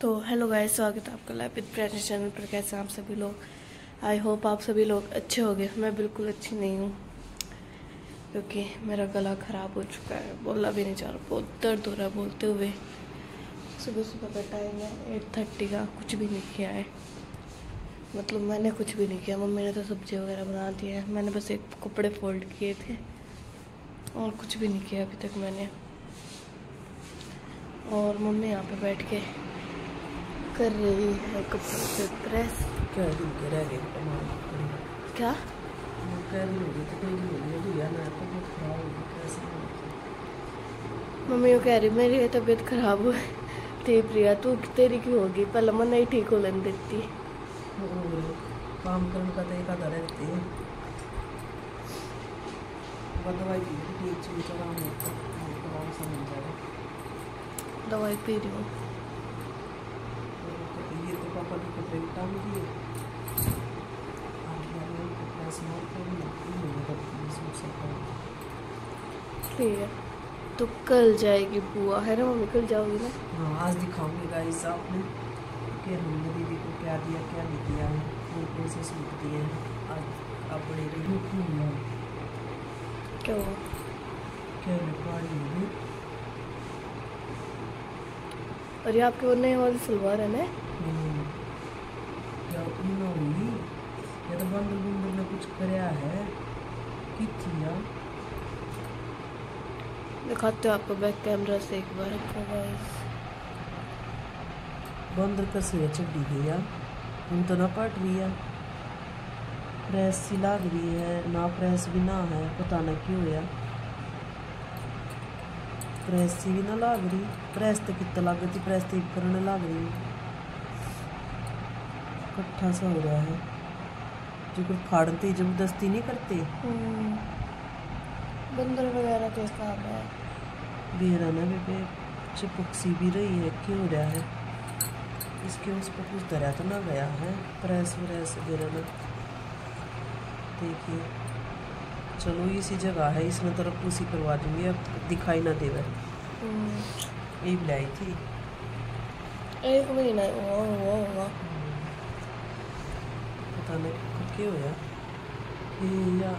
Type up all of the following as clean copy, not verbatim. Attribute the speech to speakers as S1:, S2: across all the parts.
S1: तो hello guys, स्वागत है आपका लाइव विद फ्रेंड्स चैनल पर। कैसे हैं आप सभी लोग? आई होप आप सभी लोग अच्छे होंगे। मैं बिल्कुल अच्छी नहीं हूँ क्योंकि मेरा गला ख़राब हो चुका है, बोलना भी नहीं चाह रहा, बहुत दर्द हो रहा है बोलते हुए। सुबह सुबह का टाइम है 8:30 का, कुछ भी नहीं किया है। मतलब मैंने कुछ भी नहीं किया, मम्मी ने तो सब्जी वगैरह बना दी है, मैंने बस एक कपड़े फोल्ड किए थे और कुछ भी नहीं किया अभी तक मैंने। और मम्मी यहाँ पे बैठ के कर रही है कपड़ों पे प्रेस।
S2: क्या
S1: मम्मी वो कह रही मेरी तबीयत खराब हुई थी प्रिया, तू तेरी क्यों होगी, पहले मन नहीं ठीक हो लेने देती।
S2: काम करने का तरीका रहती है, दवाई
S1: दवाई पी रही हूँ।
S2: ये तो पापा के कपड़े टांग दिए,
S1: ठीक है, तो कल जाएगी बुआ, है ना मम्मी? कल जाओगी ना?
S2: हाँ, आज दिखाऊंगी गाइस आपने कि हमने दीदी को क्या दिया क्या नहीं दिया है, कौन से सूट दिए हैं। आज आप बड़े रही
S1: क्या हुआ?
S2: क्या रिकॉर्ड होगी।
S1: और ये आपके वो नए वाली सलवार है ना?
S2: क्या उन्होंने होगी या तो बंदर ने कुछ कराया है कि थिया।
S1: दिखाते हो आपको बैक कैमरा से एक बार गाइस।
S2: बंदर कैसे चढ़ी गई यार, उन तो ना काट रही है, प्रेस सी लग रही है ना, प्रेस भी ना है, पता ना क्यों यार, प्रेस सी भी ना लग रही। प्रेस तो कितना लग रही, प्रेस तो करने लग रही, इकट्ठा सा हो रहा है जो कोई फाड़ते जबरदस्ती नहीं करते।
S1: बंदर वगैरह के काम है।
S2: बेरा ना बेबे चिपक सी भी रही है, क्यों हो रहा है इसके उस पर कुछ दरिया तो ना गया है, प्रेस व्रेस बेरा ना। देखिए चलो इसी जगह है, इसमें तो रपूसी करवा दूंगी, अब दिखाई ना देवे। ये लाई थी
S1: 1 महीना हुआ।
S2: पता नहीं क्यों होया या।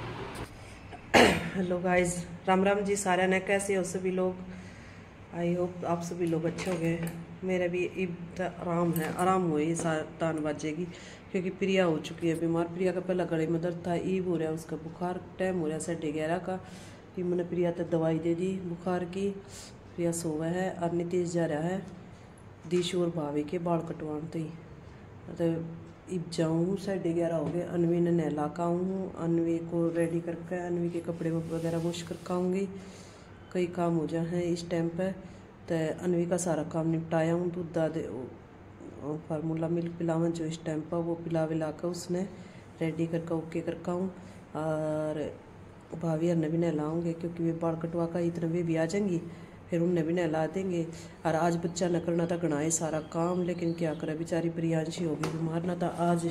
S2: हेलो गाइस, राम राम जी सारे ने, कैसे हो सभी लोग? आई होप आप सभी लोग अच्छे हो गए। मेरा भी ईद आराम है, आराम हो ये 7 बजेगी क्योंकि प्रिया हो चुकी है बीमार। प्रिया का पहला गले में दर्द था, ईब हो रहा है उसका बुखार, टाइम हो रहा है 11:30 का। फिर मैंने प्रिया तक दवाई दे दी बुखार की, प्रिया सोवा है। और नीतीश जा रहा है दीशु और भाभी के बाल कटवाने, तो ही मतलब अब जाऊँ 11:30 हो गए। अनवी ने नहला का हूँ, अनवी को रेडी करके अनवी के कपड़े वगैरह वॉश कर आऊँगी। कई काम हो जाए हैं इस टाइम पे, तो अनवी का सारा काम निपटाया हूँ। दूध दादे फार्मूला मिल्क पिलावन जो इस टाइम पर वो पिला विला कर उसने रेडी करके ओके करका हूँ। और भाभी अन्य भी नहलाऊँगे क्योंकि वे बाल कटवा का इतने वे भी आ जाएंगी, फिर उन्हें भी नहला देंगे। और आज बच्चा न करना था गणाए सारा काम, लेकिन क्या करे बेचारी प्रियांशी हो गई बीमार ना, था आज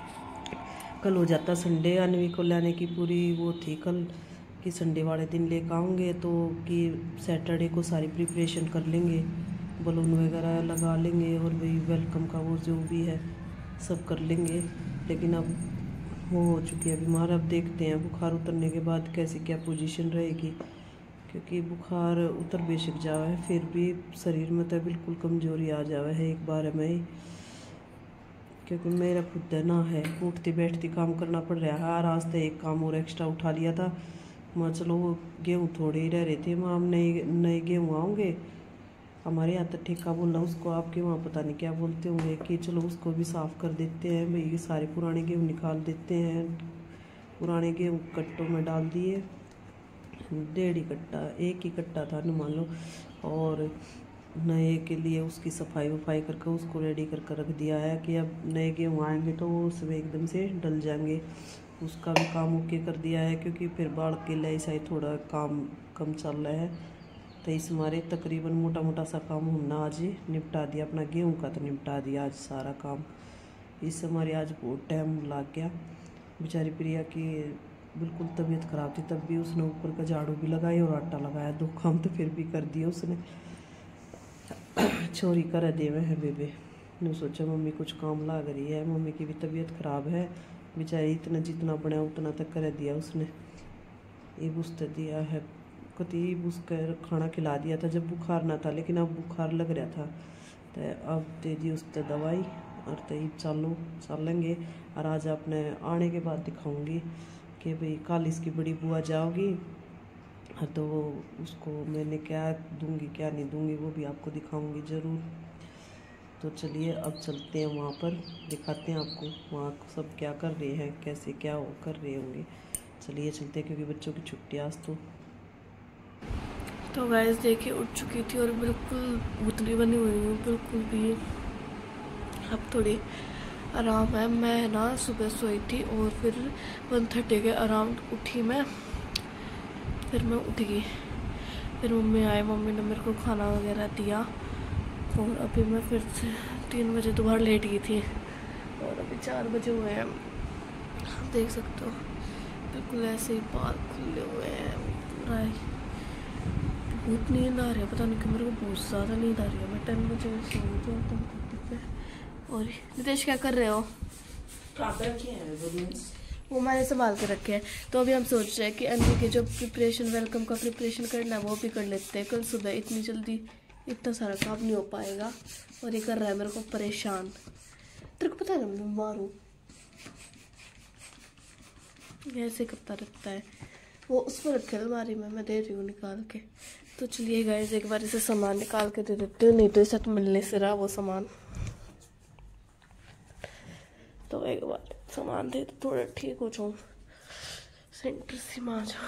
S2: कल हो जाता संडे। अनवी को लाने की पूरी वो थी कल कि संडे वाले दिन लेकर आऊँगे, तो कि सैटरडे को सारी प्रिपरेशन कर लेंगे, बलून वगैरह लगा लेंगे और वही वेलकम का वो जो भी है सब कर लेंगे। लेकिन अब वो हो चुकी है बीमार, अब देखते हैं बुखार उतरने के बाद कैसी क्या पोजीशन रहेगी, क्योंकि बुखार उतर बेशक जावा है फिर भी शरीर में तो बिल्कुल कमजोरी आ जावा है एक बार में ही। क्योंकि मेरा खुद ना है, उठती बैठती काम करना पड़ रहा है। आज तो एक काम और एक्स्ट्रा उठा लिया था, मैं चलो वो गेहूँ थोड़े ही रह रहे थे, मैं हम नए गेहूँ आऊँगे हमारे यहाँ तो ठेका बोला उसको, आपके वहाँ पता नहीं क्या बोलते होंगे, कि चलो उसको भी साफ़ कर देते हैं भाई, ये सारे पुराने गेहूँ निकाल देते हैं। पुराने गेहूँ कट्टों में डाल दिए, 1.5 कट्टा, 1 ही कट्टा था न मान लो, और नए के लिए उसकी सफाई वफाई करके उसको रेडी करके रख दिया है कि अब नए गेहूँ आएंगे तो वो उसमें एकदम से डल जाएंगे। उसका भी काम ओके कर दिया है क्योंकि फिर बाढ़ के लिए ऐसा ही थोड़ा काम कम चल रहा है, तो इस हमारे तकरीबन मोटा मोटा सा काम हमने आज ही निपटा दिया। अपना गेहूँ का तो निपटा दिया आज सारा काम, इस हमारे आज बहुत टाइम लग गया। बेचारी प्रिया की बिल्कुल तबीयत ख़राब थी, तब भी उसने ऊपर का झाड़ू भी लगाया और आटा लगाया, 2 काम तो फिर भी कर दिया उसने। चोरी कर दे में है बेबे ने सोचा मम्मी कुछ काम लाग रही है। मम्मी की भी तबीयत खराब है बेचारी, इतना जितना बना उतना तक कर दिया उसने। ये बुझते दिया है कति बुझ कर खाना खिला दिया था जब बुखार ना था, लेकिन अब बुखार लग रहा था तो अब दे दी उसने दवाई और तब चल लेंगे। और आज अपने आने के बाद दिखाऊंगी कि भाई कल इसकी बड़ी बुआ जाओगी तो वो उसको मैंने क्या दूंगी क्या नहीं दूंगी वो भी आपको दिखाऊंगी ज़रूर। तो चलिए अब चलते हैं वहाँ पर, दिखाते हैं आपको वहाँ सब क्या कर रहे हैं, कैसे क्या वो कर रहे होंगे। चलिए चलते हैं क्योंकि बच्चों की छुट्टी आज
S1: तो गाइस देखिए उठ चुकी थी और बिल्कुल भूतनी बनी हुई हूँ बिल्कुल भी। अब थोड़ी आराम है। मैं ना सुबह सोई थी और फिर 1:30 के अराउंड उठी मैं, फिर मैं उठ गई। फिर मम्मी आए, मम्मी ने मेरे को खाना वगैरह दिया और अभी मैं फिर से 3 बजे दोबारा लेट गई थी और अभी 4 बजे हुए हैं। आप देख सकते हो बिल्कुल ऐसे ही बाल खुले हुए हैं पूरा ही। बहुत नींद आ रही है, पता नहीं क्यों मेरे को बहुत ज़्यादा नींद आ रही है। मैं 10 बजे सोई थी एकदम पे। और नितेश क्या कर रहे हो? वो मैंने संभाल के रखे हैं। तो अभी हम सोच रहे हैं कि अन्वी के जो प्रिपरेशन वेलकम का प्रिपरेशन करना है वो भी कर लेते हैं। कल सुबह इतनी जल्दी इतना सारा काम नहीं हो पाएगा और ये कर रहा है मेरे को परेशान। तेरे को पता है ना मैं बीमार हूँ, ऐसे करता रहता है। वो उस पर रखे अलमारी में, मैं दे रही हूँ निकाल के। तो चलिए गाइस एक बार इसे सामान निकाल के दे देते हैं, नहीं तो इसे तो मिलने से रहा वो सामान। तो एक बार सामान दे तो थोड़ा ठीक हो जाऊँ, सेंटर से में आ जाओ।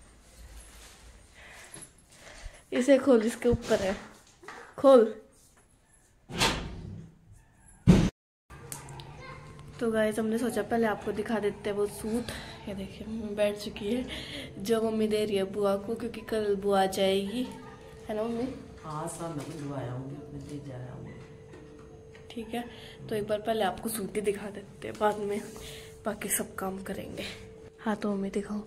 S1: इसे खोल, इसके ऊपर है, खोल। तो गाइस हमने सोचा पहले आपको दिखा देते हैं वो सूट। ये देखिए मम्मी बैठ चुकी है जो मम्मी दे रही है बुआ को, क्योंकि कल बुआ जाएगी, है ना मम्मी?
S2: हाँ सामने बुआ आऊंगी, अपने दे जा रहा हूँ। ठीक
S1: है, तो एक बार पहले आपको सूट ही दिखा देते हैं, बाद में बाकी सब काम करेंगे। हाँ तो मम्मी दिखाओ।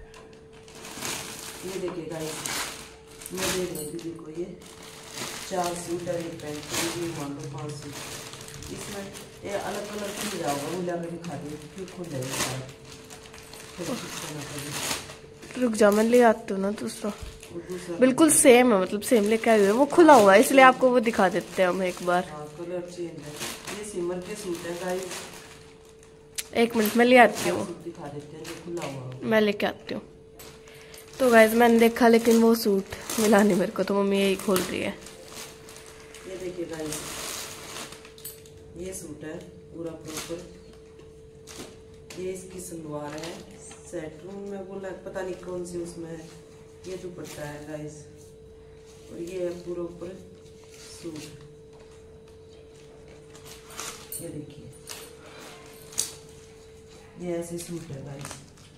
S2: ये देखिए गाइस, मैं दे रही हूँ दीदी को ये 4 सूट और 1 पैंट, मान लो 5 सूट। इसमें ये अलग अलग खुल जाओगा, वो लाकर दिखा दी फिर खुल जाएगा।
S1: रुक जाओ मैं ले आती हूँ ना दूसरा। बिल्कुल सेम है, मतलब सेम लेके आए हुए, वो खुला हुआ है इसलिए आपको वो दिखा देते हैं हम एक बार।
S2: कलर चेंज है, ये सिमर के सूट है गाइस।
S1: 1 मिनट में ले आती हूँ,
S2: दिखा देते हैं जो खुला हुआ
S1: मैं लेके आती हूँ। तो गाइस मैंने देखा लेकिन वो सूट मिला नहीं मेरे को, तो मम्मी यही खोल रही है।
S2: ये देखिए गाइस, ये सूट है पूरा प्रॉपर, ये इसकी सलवार है, सेटरूम में बोला पता नहीं कौन सी उसमें है। ये दुपट्टा है गाइस और ये है पूरा ऊपर सूट। ये देखिए ये ऐसे सूट है गाइस।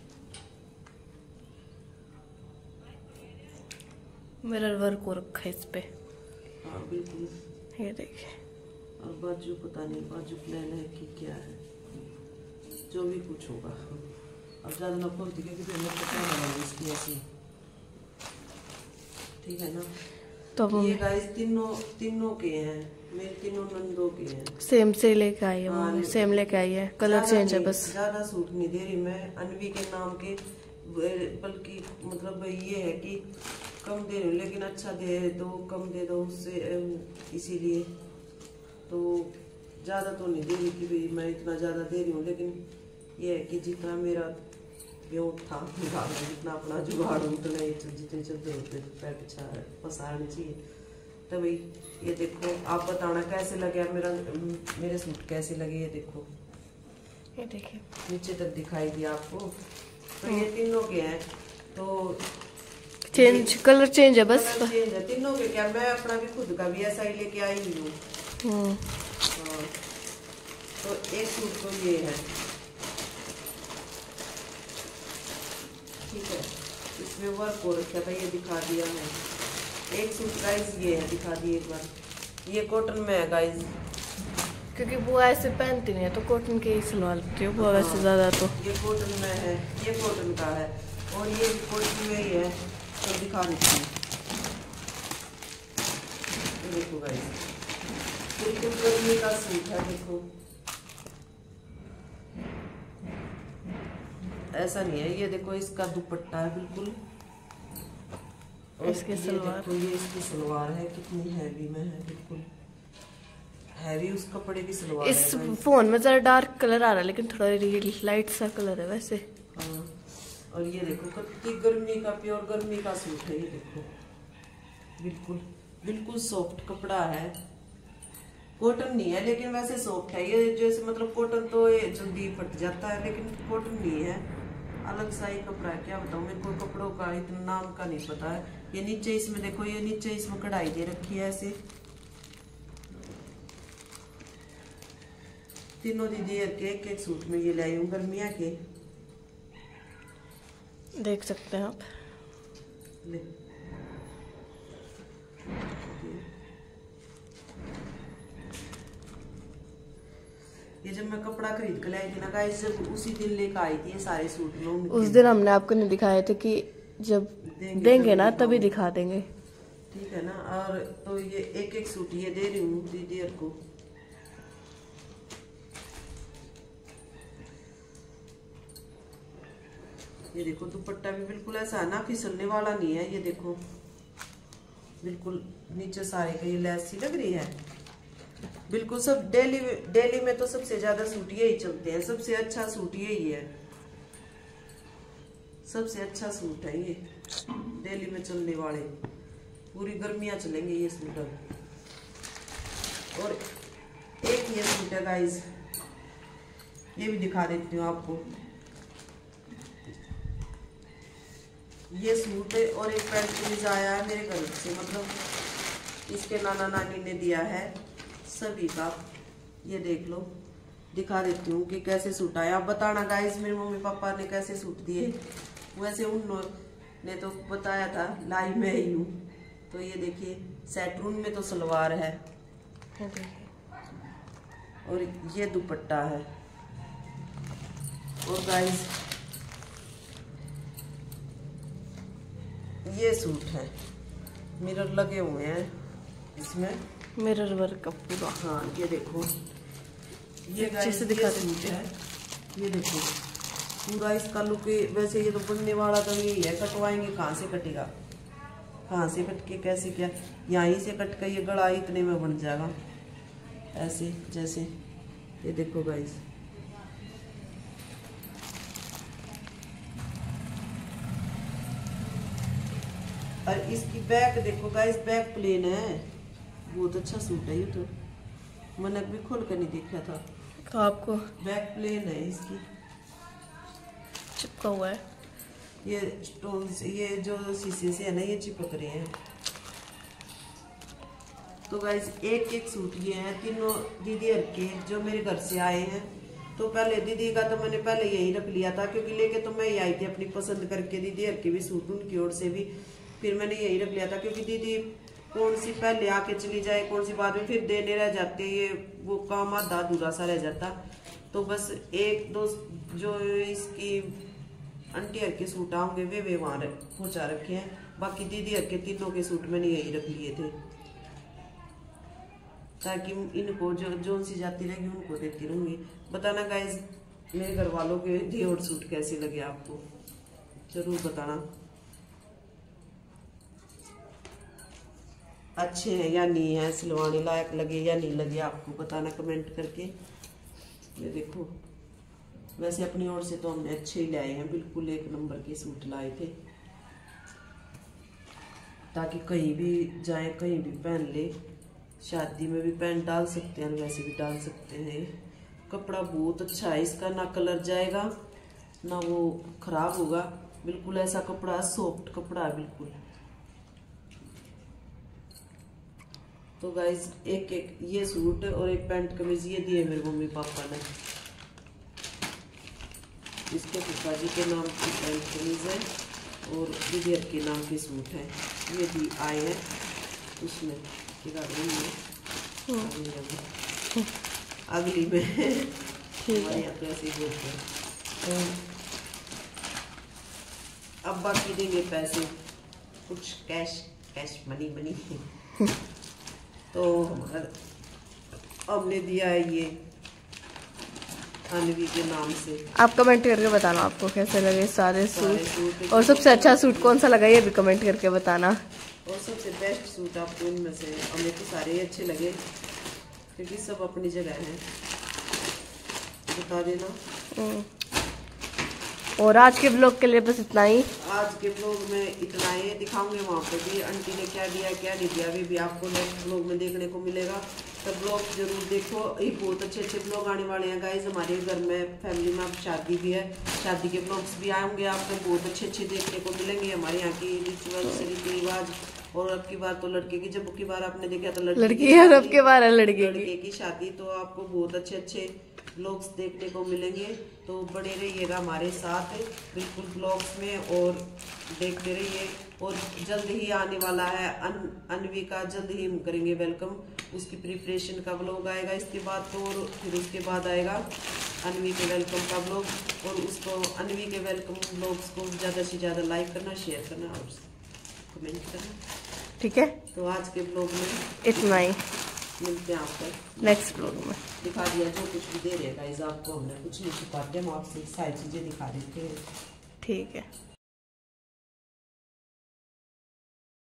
S1: मिरर वर्क हो रखा है इस पे।
S2: हाँ बिल्कुल,
S1: ये देखिए।
S2: और बाजू पता नहीं बाजू प्लान है कि क्या है, जो भी कुछ होगा। अब ज़्यादा ना खोलती क्योंकि हमें पता नहीं इसकी ऐसी, ठीक है ना? तो ये गाइस तीनों के हैं, मेरे तीनों नंदों के हैं।
S1: सेम से लेके आई है मम्मी, सेम लेके आई है, कलर चेंज है बस।
S2: ज़्यादा सूट नहीं दे रही मैं अन्वी के नाम के, बल्कि मतलब ये है कि कम दे रही हूँ, लेकिन अच्छा दे दो कम दे दो उससे, इसीलिए तो ज़्यादा तो नहीं दे रही कि भाई मैं इतना ज़्यादा दे रही हूँ, लेकिन ये है कि जितना मेरा गेहूँ था जितना अपना जुगाड़ हो उतना जितने चलते होते पैर पसारने चाहिए। तो भाई ये देखो, आप बताना कैसे लगे मेरे सूट कैसे लगे। ये देखो,
S1: ये देखिए
S2: नीचे तक दिखाई दिया आपको। तो ये तीनों के हैं, तो
S1: चेंज कलर चेंज है बस,
S2: चेंज है तीनों के। क्या मैं अपना भी खुद का भी ऐसा ही लेके आई हूँ। तो एक सूट तो ये है, ठीक है, इसमें वर्क हो रखा था, ये दिखा दिया है। एक सूट गाइस ये है, दिखा दिए एक बार, ये कॉटन में है गाइस,
S1: क्योंकि बुआ ऐसे पहनती नहीं है तो कॉटन के ही सिलवा लेती हूँ बुआ वैसे ज़्यादा। तो
S2: ये कॉटन में है, ये कॉटन का है और ये भी कॉटन में ही है। तो दिखा देती हूँ, देखो गाइस बिल्कुल गर्मी का सूट है। देखो ऐसा नहीं है, ये देखो इसका दुपट्टा है बिल्कुल, और
S1: इसके सलवार
S2: देखो ये इसकी सलवार है, कितनी हैवी में है, बिल्कुल हैवी उस कपड़े की सलवार
S1: इस
S2: है।
S1: फोन में जरा डार्क कलर आ रहा है, लेकिन थोड़ा लाइट सा कलर है वैसे।
S2: हाँ, और ये देखो कितनी गर्मी का, प्योर गर्मी का सूट है। ये देखो बिल्कुल बिल्कुल सॉफ्ट कपड़ा है, कॉटन नहीं है लेकिन वैसे सॉफ्ट है ये। जैसे मतलब कॉटन तो ये जल्दी फट जाता है, लेकिन कॉटन नहीं है, अलग सा ही कपड़ा है। क्या बताऊँ, मेरे को कपड़ों का इतना नाम का नहीं पता है। ये नीचे इसमें देखो, ये नीचे इसमें कढ़ाई दे रखी है ऐसे। तीनों दीदी के एक एक सूट में ये लाई हूँ गर्मिया के,
S1: देख सकते हैं आप।
S2: ले ये जब मैं कपड़ा खरीद कर लाई थी ना गाइस, जब उसी दिन लेकर आई थी ये सारे सूट में।
S1: उस दिन हमने आपको नहीं दिखाए थे कि जब देंगे ना तभी दिखा देंगे,
S2: ठीक है ना। और तो ये एक एक सूट ये दे रही हूँ दीदी को। ये देखो दुपट्टा भी बिल्कुल ऐसा है ना, फिसलने वाला नहीं है। ये देखो बिल्कुल नीचे सारे का ये लैस सी लग रही है बिल्कुल। सब डेली में तो सबसे ज्यादा सूट यही चलते हैं, सबसे अच्छा सूट यही है, सबसे अच्छा सूट है ये डेली में चलने वाले, पूरी गर्मियां चलेंगे ये सूट। और एक ये सूट है गाइस, ये भी दिखा देती हूँ आपको। ये सूट है और एक पैंट कमीज आया है मेरे घर से, मतलब इसके नाना नानी ने दिया है सभी का। ये देख लो, दिखा देती हूँ कि कैसे सूट आया। आप बताना गाइस मेरे मम्मी पापा ने कैसे सूट दिए। वैसे उन्होंने तो बताया था, लाई मैं ही हूँ। तो ये देखिए सैटरून में तो सलवार है और ये दुपट्टा है। और गाइस ये सूट है, मिरर लगे हुए हैं इसमें,
S1: मिरर वर्क का पूरा।
S2: हाँ ये देखो, ये
S1: अच्छे से दिखा
S2: सूट है। ये देखो पूरा इसका लुक। वैसे ये तो बनने वाला तो यही है, कटवाएंगे कहाँ से कटेगा, कहाँ से कट के कैसे क्या, यहीं से कट के ये गड़ा इतने में बन जाएगा ऐसे जैसे। ये देखो गाइस, और इसकी बैक देखो गाइस, बैक प्लेन है, बहुत अच्छा सूट है ये तो, मैंने भी खोल कर नहीं देखा था।
S1: तो आपको
S2: बैक प्लेन है इसकी,
S1: चिपका हुआ है
S2: ये स्टोन से, ये जो शीशे से है ना ये चिपक रहे हैं। तो गाइस एक एक सूट ये हैं तीनों दीदी के जो मेरे घर से आए हैं। तो पहले दीदी का तो मैंने पहले यही रख लिया था, क्योंकि लेके तो मैं ही आई थी अपनी पसंद करके, दीदी के भी सूट उनकी ओर से भी। फिर मैंने यही रख लिया था, क्योंकि दीदी कौन सी पहले आके चली जाए, कौन सी बाद में फिर देने रह जाते, ये वो काम आधा अधूरा सा रह जाता। तो बस एक दो जो इसकी आंटी हर के सूट आऊंगे वे वहां पहुंचा रखे हैं, बाकी दीदी हर के तीनों के सूट मैंने यही रख लिए थे, ताकि इनको जो सी जाती रहेगी उनको देती रहूंगी। बताना गाइज मेरे घर वालों के दिए और सूट कैसे लगे आपको, जरूर बताना अच्छे हैं या नहीं है, सिलवाने लायक लगे या नहीं लगे, आपको बताना कमेंट करके। ये देखो वैसे अपनी ओर से तो हमने अच्छे ही लाए हैं, बिल्कुल एक नंबर के सूट लाए थे, ताकि कहीं भी जाए कहीं भी पहन ले, शादी में भी पैंट डाल सकते हैं, वैसे भी डाल सकते हैं। कपड़ा बहुत अच्छा है इसका, ना कलर जाएगा ना वो खराब होगा, बिल्कुल ऐसा कपड़ा सॉफ्ट कपड़ा है बिल्कुल। तो गाइज एक एक ये सूट और एक पैंट कमीज ये दिए मेरे मम्मी पापा ने, इसके पिता जी के नाम की पैंट कमीज है और दीदी के नाम के सूट है, ये भी आए हैं उसमें अगली में हमारे यहाँ तो ऐसे ही बोलते हैं। अब बाकी देंगे पैसे, कुछ कैश कैश मनी मनी। तो हमारा हमने दिया है ये अनवी के नाम से।
S1: आप कमेंट करके बताना आपको कैसे लगे सारे सूट,
S2: सूट
S1: और सबसे अच्छा सूट कौन सा लगा ये भी कमेंट करके बताना।
S2: और सबसे बेस्ट सूट आपको इनमें से, हमें तो सारे ही अच्छे लगे क्योंकि सब अपनी जगह हैं, बता देना।
S1: और आज के ब्लॉग के लिए बस इतना ही।
S2: आज के ब्लॉग में इतना ही दिखाऊंगे, वहाँ पे भी आंटी ने क्या दिया क्या नहीं दिया अभी भी आपको नेक्स्ट ब्लॉग में देखने को मिलेगा। तो ब्लॉग जरूर देखो, ये बहुत अच्छे अच्छे ब्लॉग आने वाले हैं गाइस। हमारे घर में फैमिली में अब शादी भी है, शादी के ब्लॉग्स भी आएंगे आपको, बहुत अच्छे अच्छे देखने को मिलेंगे। हमारे यहाँ की रिचुअल्स रीति रिवाज, और अब की बार तो लड़के की, जब की बार आपने देखा तो लड़की
S1: है, अब की बार है लड़के
S2: की शादी, तो आपको बहुत अच्छे अच्छे ब्लॉग्स देखने को मिलेंगे। तो बने रहिएगा हमारे साथ बिल्कुल ब्लॉग्स में और देखते रहिए। और जल्द ही आने वाला है अनवी का, जल्द ही हम करेंगे वेलकम, उसकी प्रिपरेशन का ब्लॉग आएगा इसके बाद तो, और फिर उसके बाद आएगा अनवी के वेलकम का ब्लॉग। और उसको अनवी के वेलकम ब्लॉग्स को ज़्यादा से ज़्यादा लाइक करना, शेयर करना और कमेंट करना, ठीक है। तो आज के ब्लॉग में इतना ही, मिलते हैं आपको नेक्स्ट ब्लॉग में। दिखा दिया जो कुछ भी दे रहे गाइस आपको, हमने कुछ नहीं छुपाते, हम आपसे सारी चीजें दिखा देते हैं, ठीक है।